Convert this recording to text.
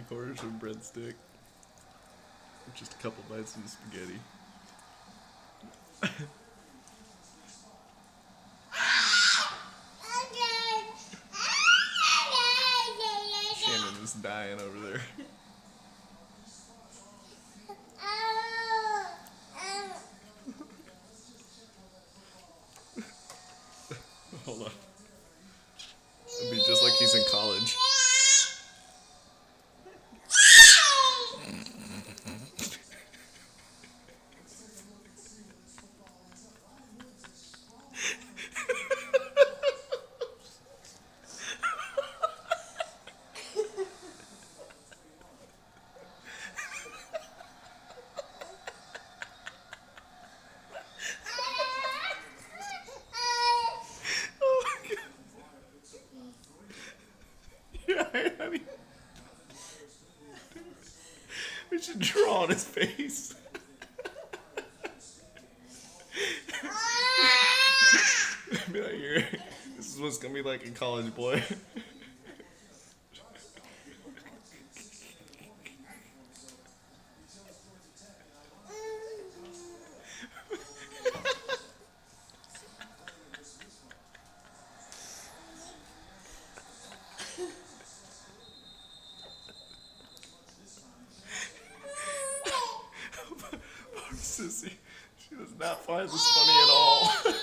3/4 of a breadstick. Just a couple bites of the spaghetti. Shannon is dying over there. Hold on. It'd be just like he's in college. Honey. We should draw on his face. Be like, here. This is what's gonna be like in college, boy. Poor sissy. She does not find this funny at all.